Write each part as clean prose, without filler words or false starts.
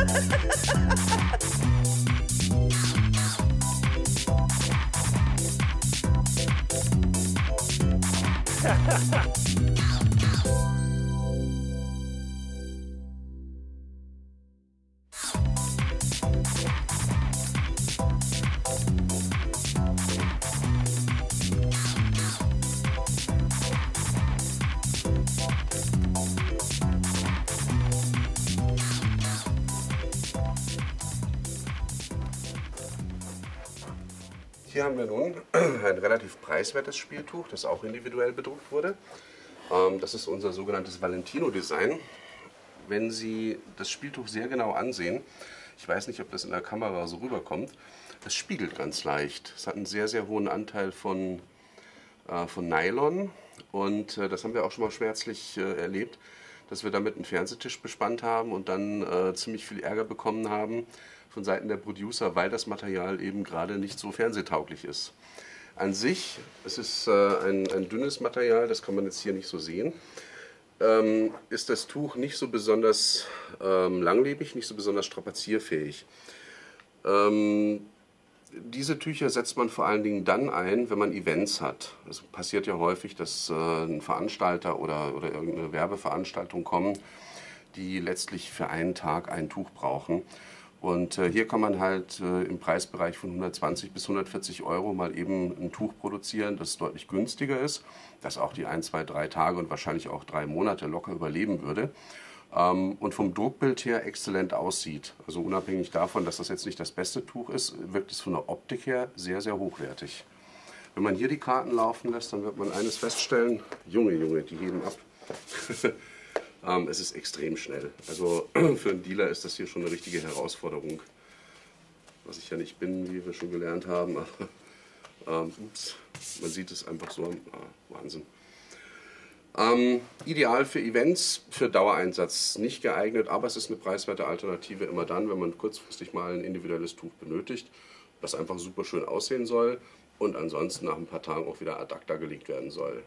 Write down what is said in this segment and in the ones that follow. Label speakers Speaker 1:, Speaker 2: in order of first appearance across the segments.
Speaker 1: Hier haben wir nun ein relativ preiswertes Spieltuch, das auch individuell bedruckt wurde. Das ist unser sogenanntes Valentino-Design. Wenn Sie das Spieltuch sehr genau ansehen, ich weiß nicht, ob das in der Kamera so rüberkommt, es spiegelt ganz leicht. Es hat einen sehr, sehr hohen Anteil von Nylon und das haben wir auch schon mal schmerzlich erlebt, dass wir damit einen Fernsehtisch bespannt haben und dann ziemlich viel Ärger bekommen haben von Seiten der Producer, weil das Material eben gerade nicht so fernsehtauglich ist. An sich, es ist ein dünnes Material, das kann man jetzt hier nicht so sehen, ist das Tuch nicht so besonders langlebig, nicht so besonders strapazierfähig. Diese Tücher setzt man vor allen Dingen dann ein, wenn man Events hat. Es passiert ja häufig, dass ein Veranstalter oder irgendeine Werbeveranstaltung kommen, die letztlich für einen Tag ein Tuch brauchen. Und hier kann man halt im Preisbereich von 120 bis 140 Euro mal eben ein Tuch produzieren, das deutlich günstiger ist, das auch die 1, 2, 3 Tage und wahrscheinlich auch 3 Monate locker überleben würde. Und vom Druckbild her exzellent aussieht. Also unabhängig davon, dass das jetzt nicht das beste Tuch ist, wirkt es von der Optik her sehr, sehr hochwertig. Wenn man hier die Karten laufen lässt, dann wird man eines feststellen, Junge, die heben ab. Es ist extrem schnell. Also für einen Dealer ist das hier schon eine richtige Herausforderung. Was ich ja nicht bin, wie wir schon gelernt haben. Ups, man sieht es einfach so. Wahnsinn. Ideal für Events, für Dauereinsatz nicht geeignet, aber es ist eine preiswerte Alternative immer dann, wenn man kurzfristig mal ein individuelles Tuch benötigt, das einfach super schön aussehen soll und ansonsten nach ein paar Tagen auch wieder ad acta gelegt werden soll.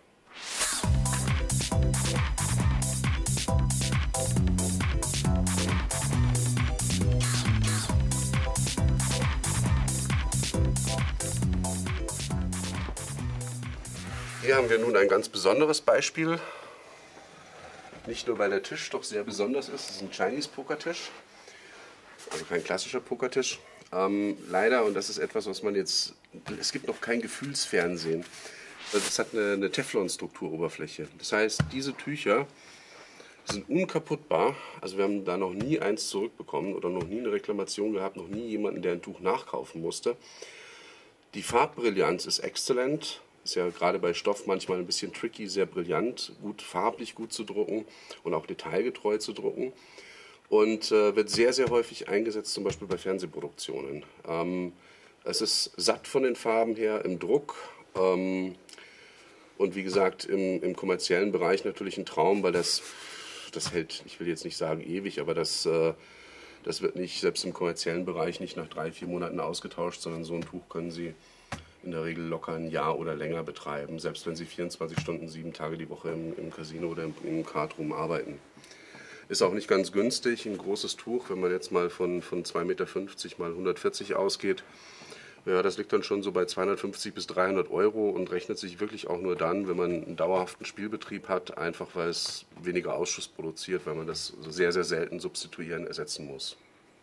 Speaker 1: Hier haben wir nun ein ganz besonderes Beispiel. Nicht nur, weil der Tisch doch sehr besonders ist, es ist ein Chinese Pokertisch, also kein klassischer Pokertisch. Leider, und das ist etwas, was man jetzt, es gibt noch kein Gefühlsfernsehen. Es hat eine Teflon-Strukturoberfläche. Das heißt, diese Tücher sind unkaputtbar. Also wir haben da noch nie eins zurückbekommen oder noch nie eine Reklamation gehabt, noch nie jemanden, der ein Tuch nachkaufen musste. Die Farbbrillanz ist exzellent. Ist ja gerade bei Stoff manchmal ein bisschen tricky, sehr brillant, gut farblich gut zu drucken und auch detailgetreu zu drucken. Und wird sehr, sehr häufig eingesetzt, zum Beispiel bei Fernsehproduktionen. Es ist satt von den Farben her im Druck. Und wie gesagt, im kommerziellen Bereich natürlich ein Traum, weil das hält, ich will jetzt nicht sagen ewig, aber das wird nicht, selbst im kommerziellen Bereich, nicht nach 3, 4 Monaten ausgetauscht, sondern so ein Tuch können Sie in der Regel locker ein Jahr oder länger betreiben, selbst wenn Sie 24 Stunden, 7 Tage die Woche im Casino oder im Kartroom arbeiten. Ist auch nicht ganz günstig, ein großes Tuch, wenn man jetzt mal von 2,50 Meter mal 140 ausgeht. Ja, das liegt dann schon so bei 250 bis 300 Euro und rechnet sich wirklich auch nur dann, wenn man einen dauerhaften Spielbetrieb hat, einfach weil es weniger Ausschuss produziert, weil man das sehr, sehr selten substituieren, ersetzen muss.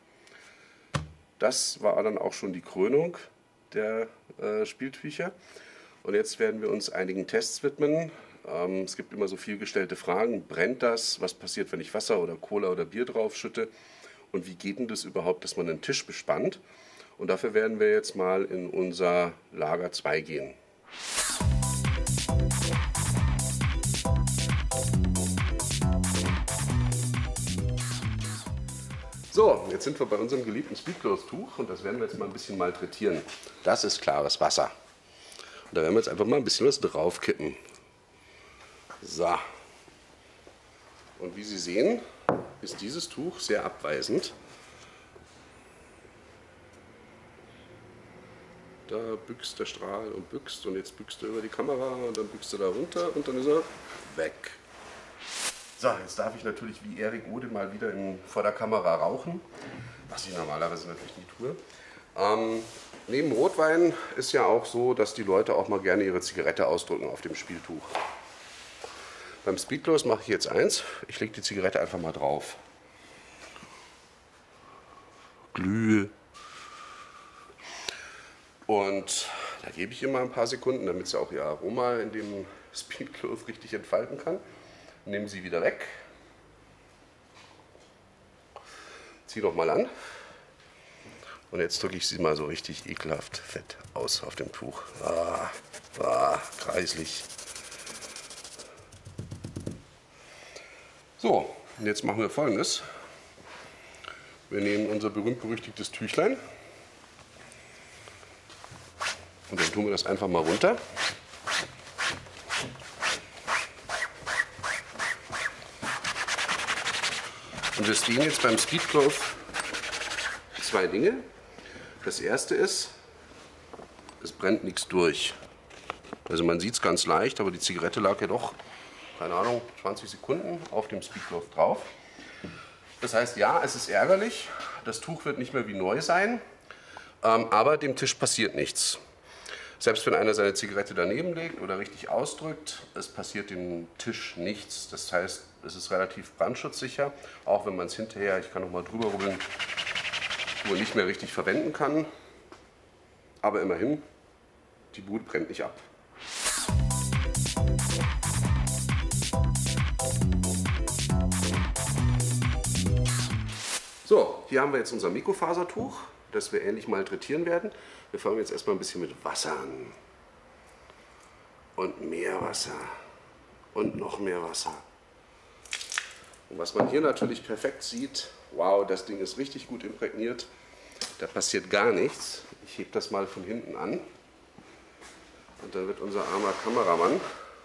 Speaker 1: Das war dann auch schon die Krönung der Spieltücher. Und jetzt werden wir uns einigen Tests widmen. Es gibt immer so viel gestellte Fragen. Brennt das? Was passiert, wenn ich Wasser oder Cola oder Bier drauf schütte? Und wie geht denn das überhaupt, dass man einen Tisch bespannt? Und dafür werden wir jetzt mal in unser Lager 2 gehen. So, jetzt sind wir bei unserem geliebten Speedclose-Tuch und das werden wir jetzt mal ein bisschen malträtieren. Das ist klares Wasser. Und da werden wir jetzt einfach mal ein bisschen was draufkippen. So. Und wie Sie sehen, ist dieses Tuch sehr abweisend. Da büchst der Strahl und büchst und jetzt büchst er über die Kamera und dann büchst er da runter und dann ist er weg. So, jetzt darf ich natürlich wie Erik Ode mal wieder vor der Kamera rauchen, was ich normalerweise natürlich nie tue. Neben Rotwein ist ja auch so, dass die Leute auch mal gerne ihre Zigarette ausdrücken auf dem Spieltuch. Beim Speedclose mache ich jetzt eins, ich lege die Zigarette einfach mal drauf. Glühe. Und da gebe ich immer ein paar Sekunden, damit sie auch ihr Aroma in dem Speedclose richtig entfalten kann. Nehme sie wieder weg. Ziehe nochmal an. Und jetzt drücke ich sie mal so richtig ekelhaft fett aus auf dem Tuch. Kreislich. So, und jetzt machen wir Folgendes. Wir nehmen unser berühmt-berüchtigtes Tüchlein und dann tun wir das einfach mal runter. Und wir sehen jetzt beim Speedclose zwei Dinge. Das erste ist, es brennt nichts durch. Also man sieht es ganz leicht, aber die Zigarette lag ja doch, keine Ahnung, 20 Sekunden auf dem Speedclose drauf. Das heißt, ja, es ist ärgerlich, das Tuch wird nicht mehr wie neu sein, aber dem Tisch passiert nichts. Selbst wenn einer seine Zigarette daneben legt oder richtig ausdrückt, es passiert dem Tisch nichts. Das heißt, es ist relativ brandschutzsicher, auch wenn man es hinterher, ich kann noch mal drüber rubbeln, wohl nicht mehr richtig verwenden kann. Aber immerhin, die Bude brennt nicht ab. So, hier haben wir jetzt unser Mikrofasertuch, das wir ähnlich malträtieren werden. Wir fangen jetzt erstmal ein bisschen mit Wasser an. Und mehr Wasser. Und noch mehr Wasser. Und was man hier natürlich perfekt sieht, wow, das Ding ist richtig gut imprägniert. Da passiert gar nichts. Ich hebe das mal von hinten an. Und dann wird unser armer Kameramann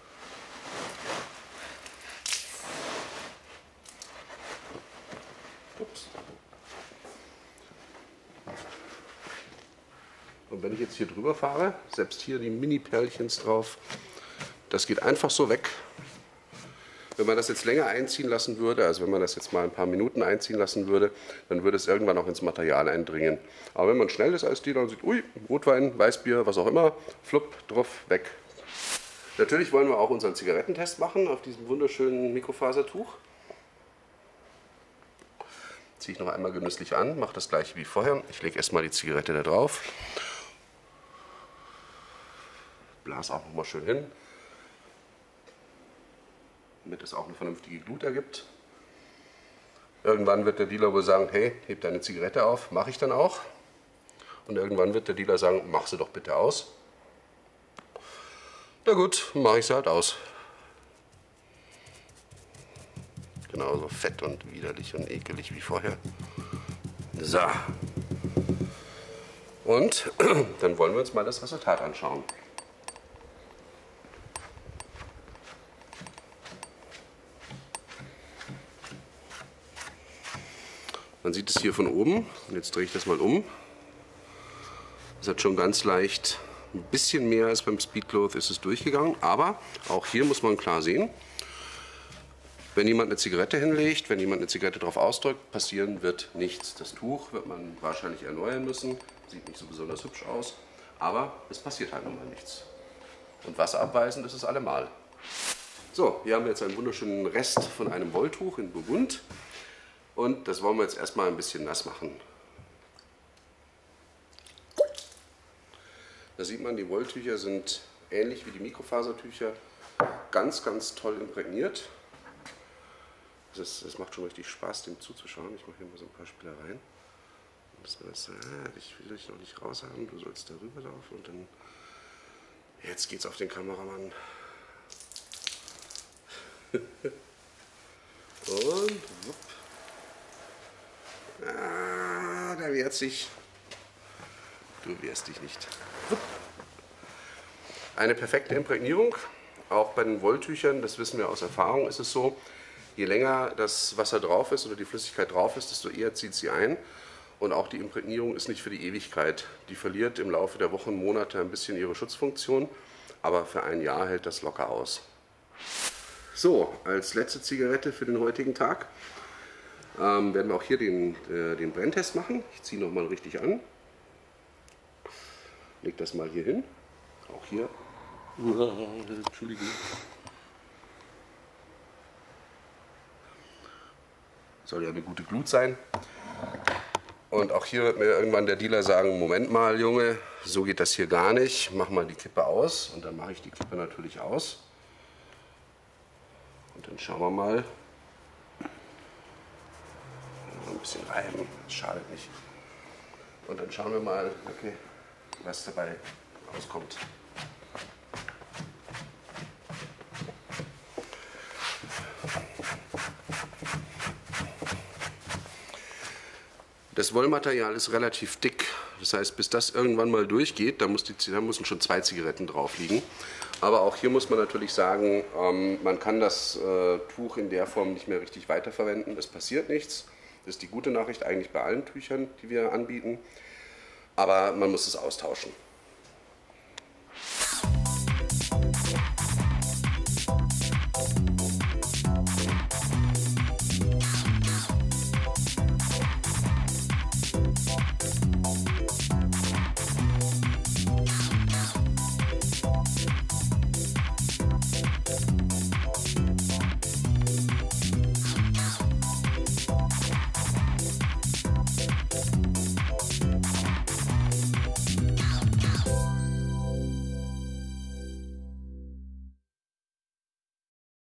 Speaker 1: Und wenn ich jetzt hier drüber fahre, selbst hier die Mini-Perlchens drauf, das geht einfach so weg. Wenn man das jetzt länger einziehen lassen würde, also wenn man das jetzt mal ein paar Minuten einziehen lassen würde, dann würde es irgendwann auch ins Material eindringen. Aber wenn man schnell ist als Dealer und sieht, ui, Rotwein, Weißbier, was auch immer, flupp, drauf, weg. Natürlich wollen wir auch unseren Zigarettentest machen auf diesem wunderschönen Mikrofasertuch. Ziehe ich noch einmal genüsslich an, mache das gleiche wie vorher. Ich lege erstmal die Zigarette da drauf. Blas auch noch mal schön hin, damit es auch eine vernünftige Glut ergibt. Irgendwann wird der Dealer wohl sagen, hey, heb deine Zigarette auf, mache ich dann auch. Und irgendwann wird der Dealer sagen, mach sie doch bitte aus. Na gut, mache ich sie halt aus. Genauso fett und widerlich und ekelig wie vorher. So. Und dann wollen wir uns mal das Resultat anschauen. Man sieht es hier von oben. Und jetzt drehe ich das mal um. Es hat schon ganz leicht ein bisschen mehr als beim Speedclose ist es durchgegangen. Aber auch hier muss man klar sehen, wenn jemand eine Zigarette hinlegt, wenn jemand eine Zigarette drauf ausdrückt, passieren wird nichts. Das Tuch wird man wahrscheinlich erneuern müssen. Sieht nicht so besonders hübsch aus. Aber es passiert halt nun mal nichts. Und wasserabweisend ist es allemal. So, hier haben wir jetzt einen wunderschönen Rest von einem Wolltuch in Burgund. Und das wollen wir jetzt erstmal ein bisschen nass machen. Da sieht man, die Wolltücher sind ähnlich wie die Mikrofasertücher ganz, ganz toll imprägniert. Es macht schon richtig Spaß, dem zuzuschauen. Ich mache hier mal so ein paar Spielereien. Ich will dich noch nicht raus haben, du sollst darüber laufen und dann. Jetzt geht's auf den Kameramann. Und wupp. Ah, der wehrt sich. Du wehrst dich nicht. Eine perfekte Imprägnierung, auch bei den Wolltüchern, das wissen wir aus Erfahrung, ist es so, je länger das Wasser drauf ist oder die Flüssigkeit drauf ist, desto eher zieht sie ein. Und auch die Imprägnierung ist nicht für die Ewigkeit. Die verliert im Laufe der Wochen, Monate ein bisschen ihre Schutzfunktion, aber für ein Jahr hält das locker aus. So, als letzte Zigarette für den heutigen Tag werden wir auch hier den Brenntest machen. Ich ziehe nochmal richtig an. Leg das mal hier hin. Auch hier. Entschuldigung. Soll ja eine gute Glut sein. Und auch hier wird mir irgendwann der Dealer sagen, Moment mal Junge, so geht das hier gar nicht. Mach mal die Kippe aus. Und dann mache ich die Kippe natürlich aus. Und dann schauen wir mal. Ein bisschen reiben, das schadet nicht. Und dann schauen wir mal, okay, was dabei rauskommt. Das Wollmaterial ist relativ dick. Das heißt, bis das irgendwann mal durchgeht, da müssen schon 2 Zigaretten drauf liegen. Aber auch hier muss man natürlich sagen, man kann das Tuch in der Form nicht mehr richtig weiterverwenden. Es passiert nichts. Das ist die gute Nachricht eigentlich bei allen Tüchern, die wir anbieten. Aber man muss es austauschen.